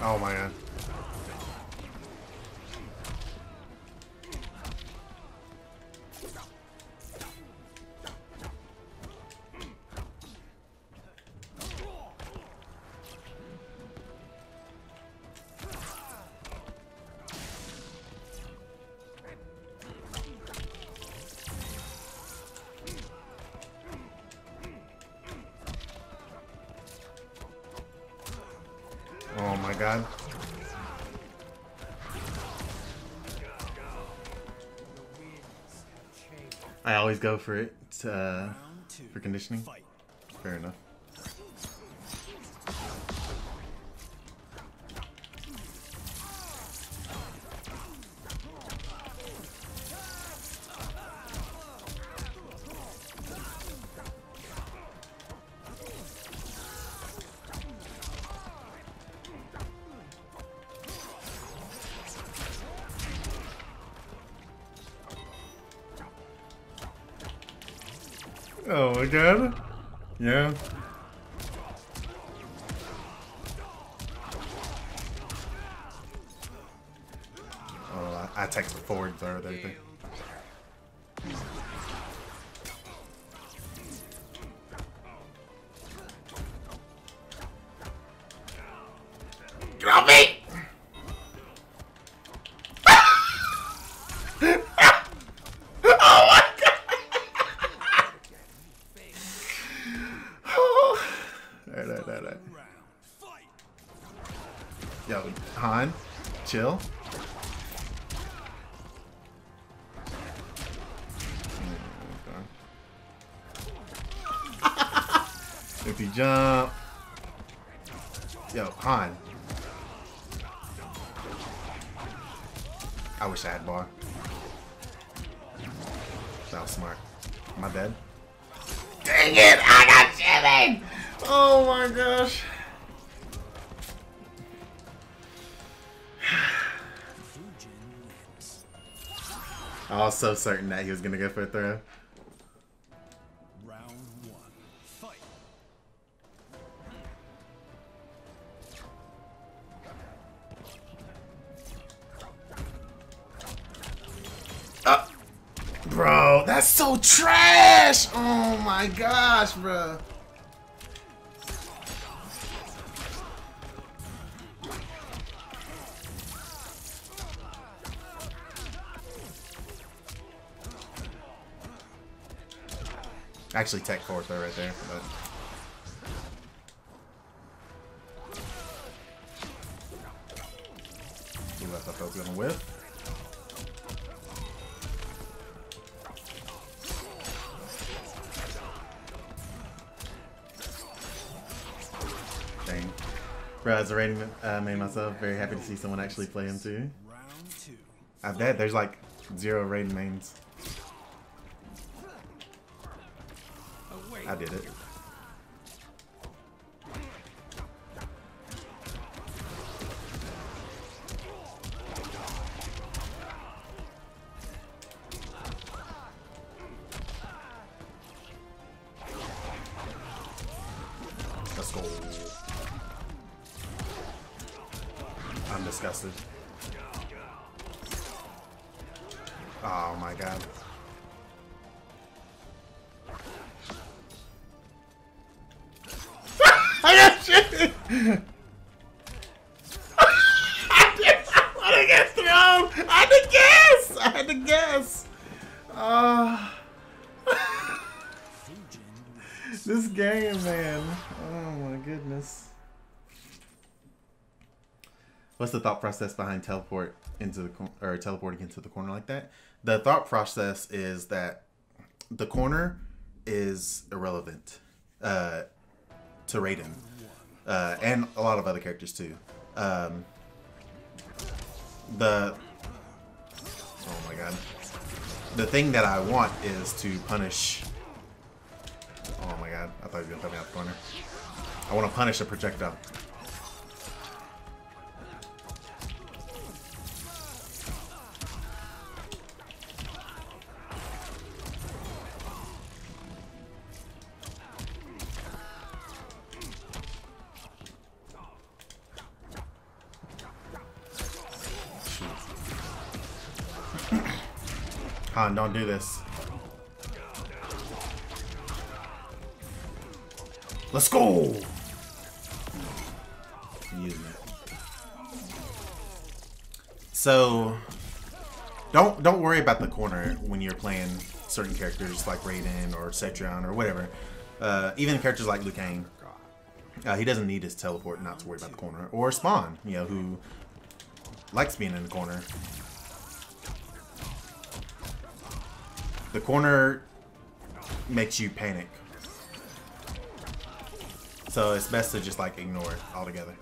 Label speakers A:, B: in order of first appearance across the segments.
A: Oh my god. Oh my god. I always go for it for conditioning. Fair enough. Oh my god. Yeah. Oh, I text the forwards or everything. Get off me! Alright. Yo, Han, chill. If you jump. Yo, Han. I wish I had bar. That was smart. Am I dead? Dang it! I got shitting! Oh my gosh. I was so certain that he was gonna go for a throw.
B: Round one, fight.
A: Bro, that's so trash! Oh my gosh, bro. Actually, tech forward throw right there, but he left. I thought I was gonna whiff. Dang. Bro, as a rating made myself very happy to see someone actually play him too. I bet there's like 0 rating mains. I did it. Let's go. I'm disgusted. Oh my god. I got shit! I didn't get thrown! I had to guess! This game, man. Oh my goodness. What's the thought process behind teleporting into the corner like that? The thought process is that the corner is irrelevant to Raiden, and a lot of other characters too. Oh my god. The thing that I want is to punish. Oh my god, I thought you were gonna throw me out the corner. I want to punish a projectile. Han, don't do this. Let's go! Using it. So don't worry about the corner when you're playing certain characters like Raiden or Cetrion or whatever. Even characters like Liu Kang. He doesn't need his teleport not to worry about the corner. Or Spawn, you know, who likes being in the corner. The corner makes you panic. So it's best to just like ignore it altogether.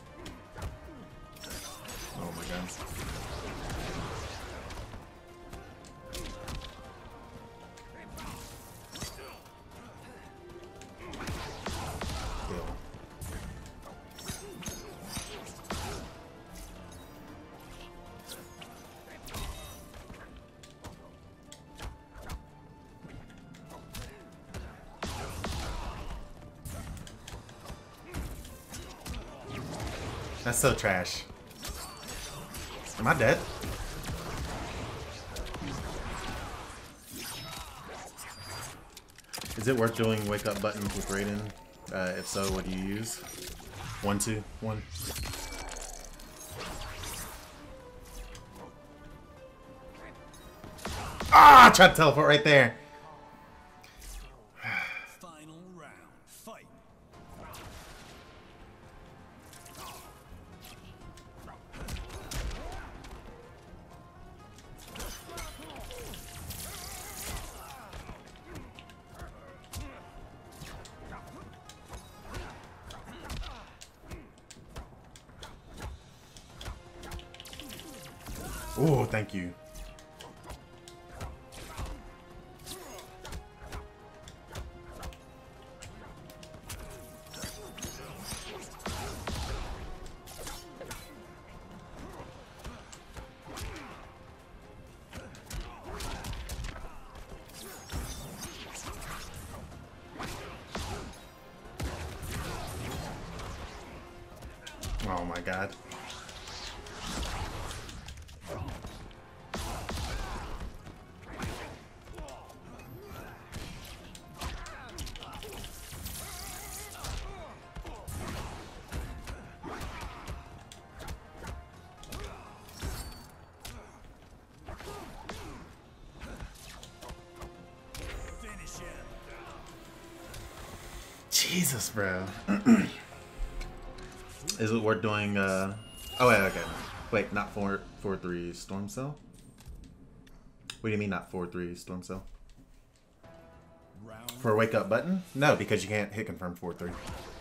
A: Oh my god. Kill. That's so trash. Am I dead? Is it worth doing wake up buttons with Raiden? If so, what do you use? 1, 2, 1. Ah! I tried to teleport right there.
B: Final round. Fight.
A: Oh, thank you. Oh my god. Jesus, bro. Is it worth doing, oh, wait, okay. Wait, not 4-3 Storm Cell? What do you mean not 4-3 Storm Cell? For a wake up button? No, because you can't hit confirm 4-3.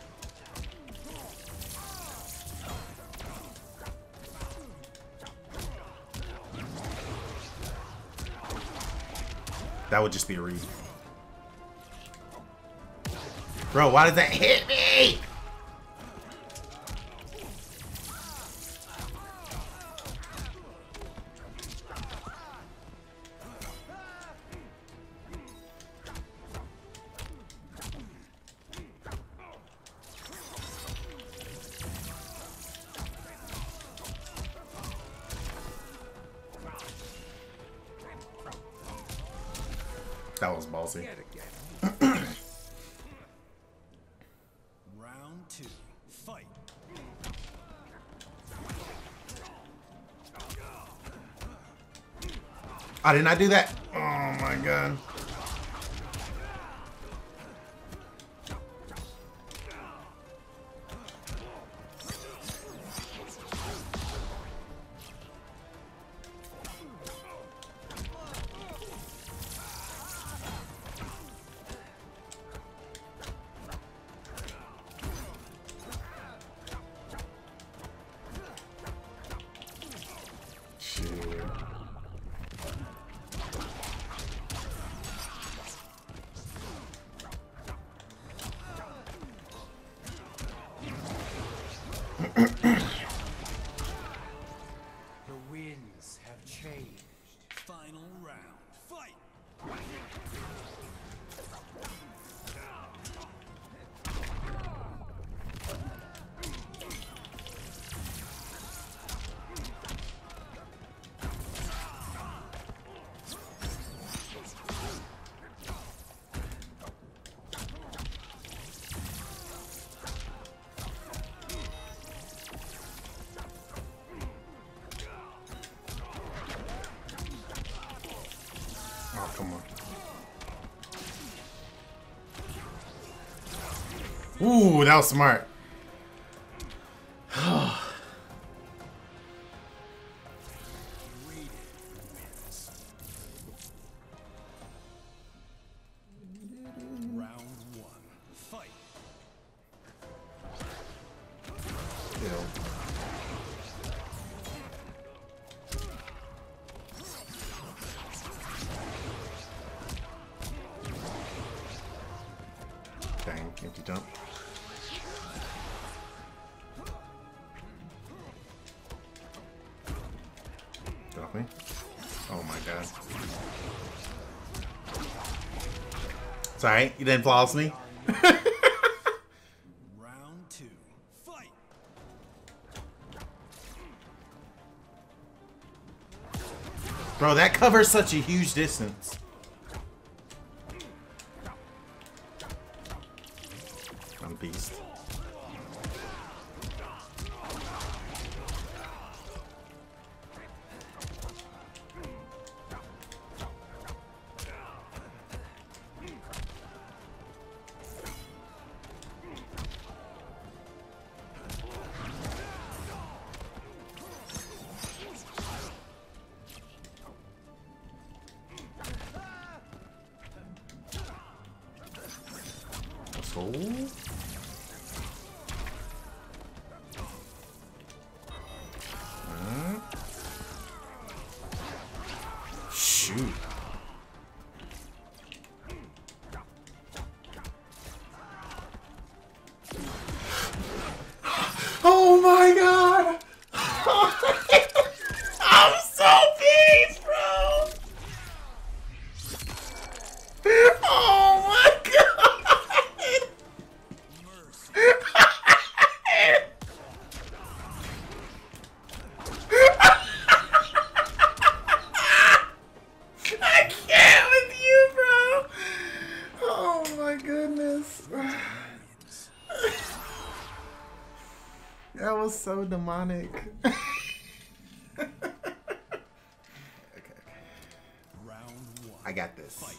A: That would just be a read. Bro, why did that hit me? That was ballsy.
B: Round 2. Fight.
A: I did not do that. Oh my god.
B: The winds have changed. Final round. Fight.
A: Oh, come on. Ooh, that was smart. Dang, empty jump. Get off me. Oh my god. Sorry, you didn't flawless me?
B: Round 2. Fight.
A: Bro, that covers such a huge distance. I'm a beast. So... Shoot. Oh my god! I'm so pissed, bro! Oh my god! I can't with you, bro! Oh my goodness. That was so demonic. Okay.
B: Round 1.
A: I got this.
B: Fight.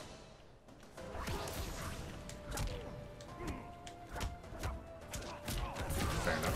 A: Fair enough.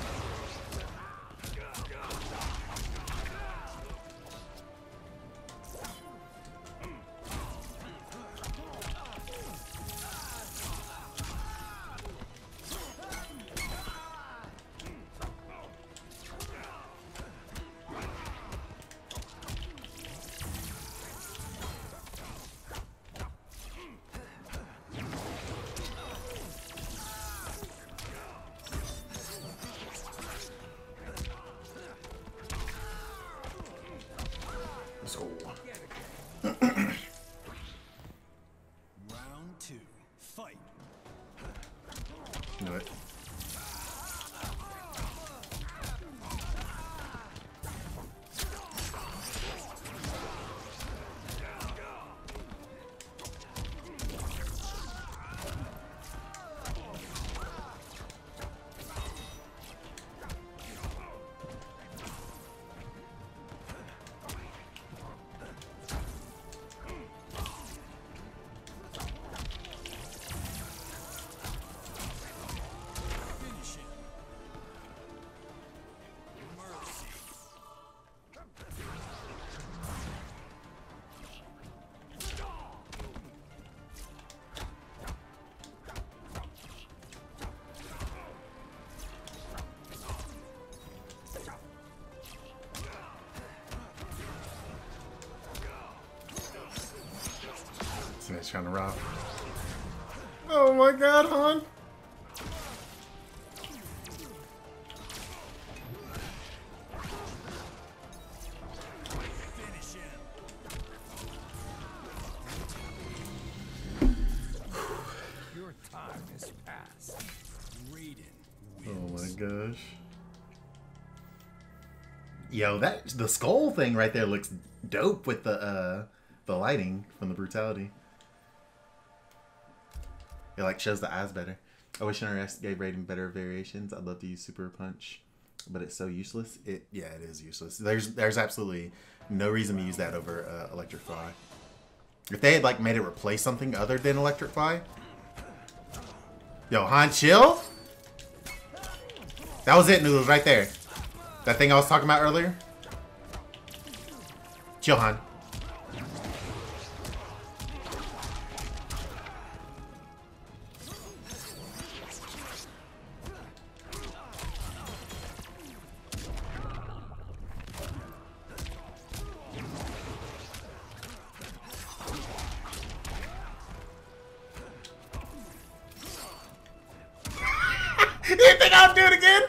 A: Let's go.
B: Round 2. Fight.
A: Knew it.
B: Finish him. Mercy.
A: This trying to rob. Oh my god, hon.
B: Finish him. Your time is past. Raiden
A: Oh
B: wins.
A: my gosh. Yo, the skull thing right there looks dope with the lighting from the brutality. It like shows the eyes better. I wish NRS gave Raiden better variations. I'd love to use Super Punch, but it's so useless. Yeah, it is useless. There's absolutely no reason to use that over Electric Fly. If they had like made it replace something other than Electric Fly. Yo, Han, chill. That was it, Noodles, right there. That thing I was talking about earlier. Chill, Han. You think I'll do it again?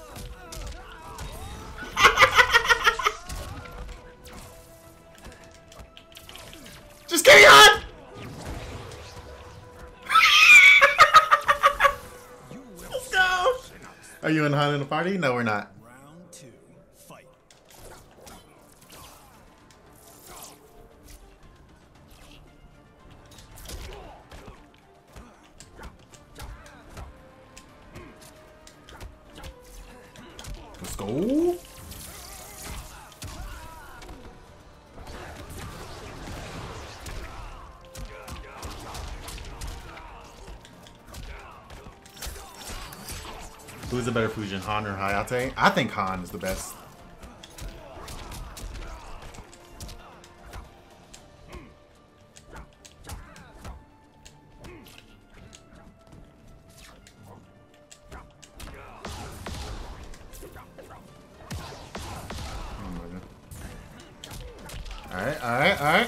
A: Just carry on! Let's go! Are you and Han in the party? No, we're not.
B: Round 2, fight.
A: Let's go. Who's the better Fujin, Han or Hayate? I think Han is the best. Alright, alright, alright.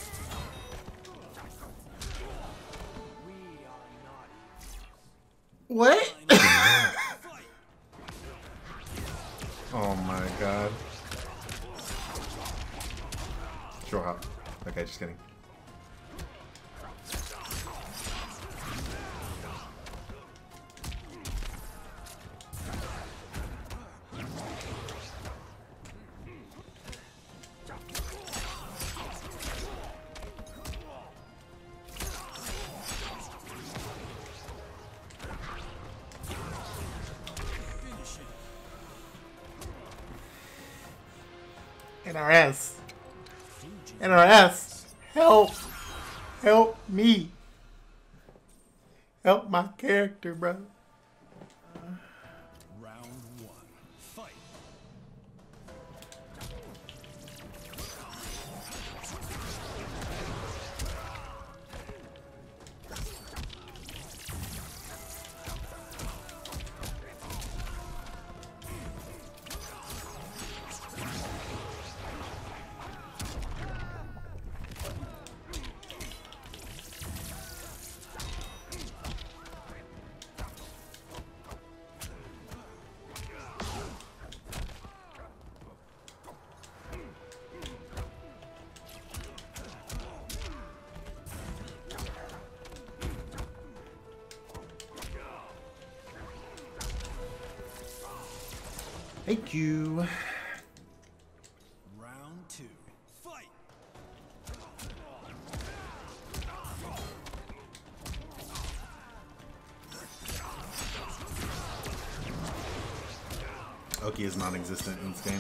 A: What? Oh my god. Sure hop. Okay, just kidding. NRS. NRS. Help. Help me. Help my character, bro.
B: Round 1, fight.
A: Thank you.
B: Round 2, fight.
A: Oki is non-existent in this game.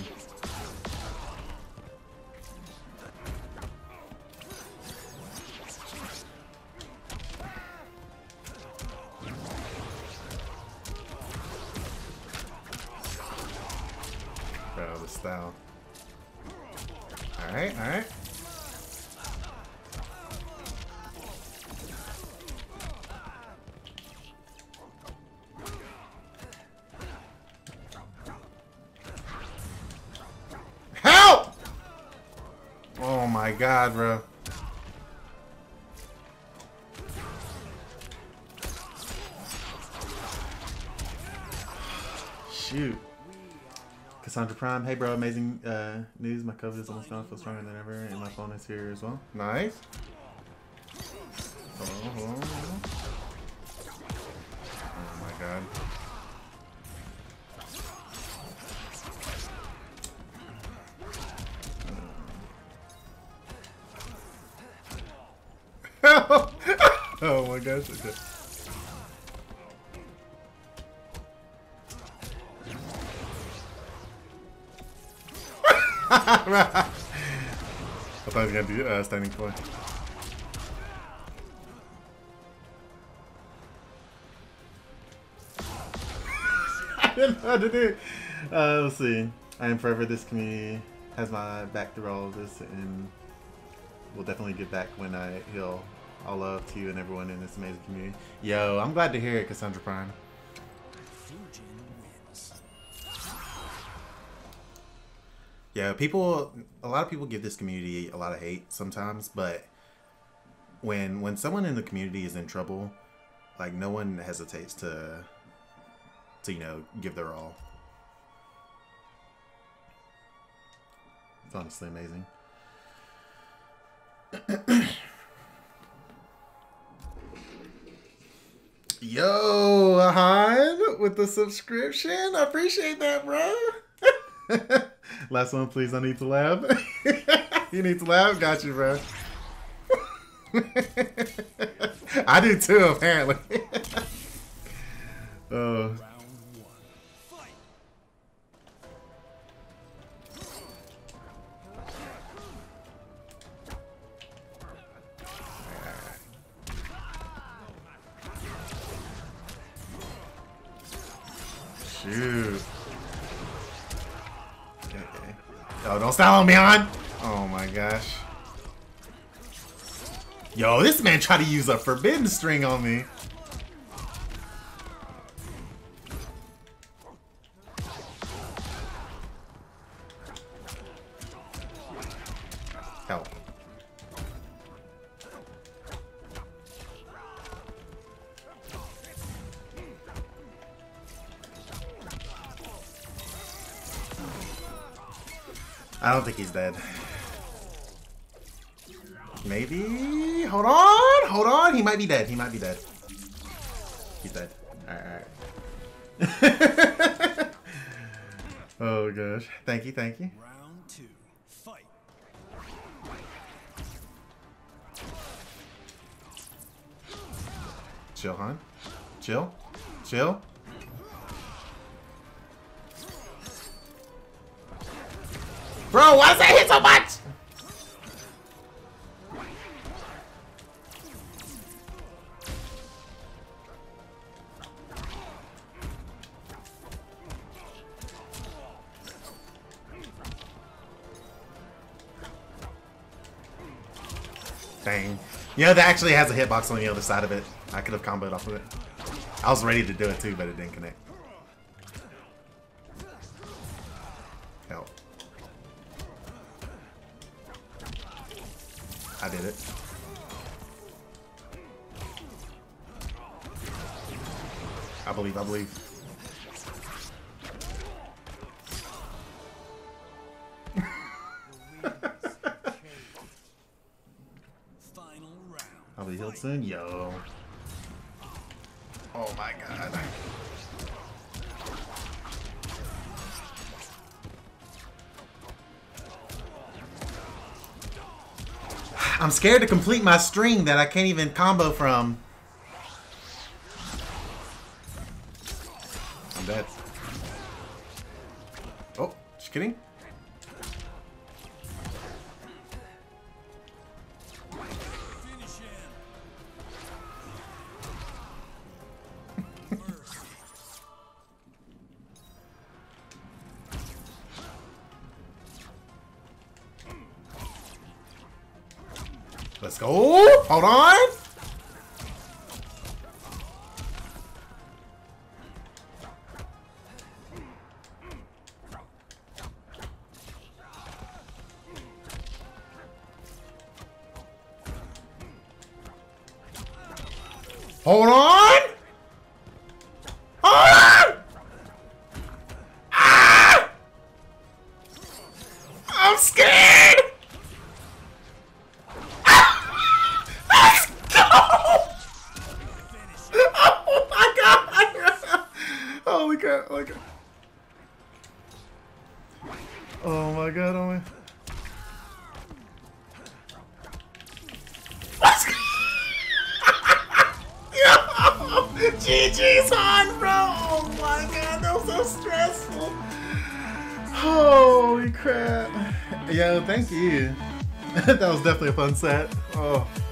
A: Bro, the style. Alright, alright. Help! Oh my god, bro. Shoot. Cassandra Prime, hey bro, amazing news. My COVID is almost gone. I feel stronger than ever, and my phone is here as well. Nice. Hold on, hold on, hold on. Oh my god. Oh my gosh. Okay. I thought he was gonna do standing play. didn't know what to do. Let's see. I am forever. This community has my back through all of this, and will definitely get back when I heal. All love to you and everyone in this amazing community. Yo, I'm glad to hear it, Cassandra Prime.
B: Fujin wins.
A: Yeah, a lot of people give this community a lot of hate sometimes, but when someone in the community is in trouble, like, no one hesitates to you know, give their all. It's honestly amazing. Yo, Ahan with the subscription. I appreciate that, bro. Last one, please. I need to laugh. You need to laugh? Got you, bro. I do too, apparently. Oh. Shoot. Okay. Oh, don't style on me, on. Oh my gosh. Yo, this man tried to use a forbidden string on me. Help. I don't think he's dead. Maybe? Hold on! Hold on! He might be dead. He might be dead. He's dead. Alright, alright. Oh gosh. Thank you, thank you.
B: Round 2. Fight.
A: Chill, hon. Chill. Chill. Bro, why does that hit so much? Dang. You know, that actually has a hitbox on the other side of it. I could have comboed off of it. I was ready to do it too, but it didn't connect. Help. I did it. I believe, I believe. I'll be healed soon. Yo. Oh my god. I'm scared to complete my string that I can't even combo from. I'm dead. Oh, just kidding. Let's go. Hold on. Hold on. Hold on. Ah! I'm scared. Holy crap, holy crap. Oh my god, oh my. Let's go! Yo! GG's on, bro! Oh my god, that was so stressful. Holy crap. Yo, thank you. That was definitely a fun set. Oh.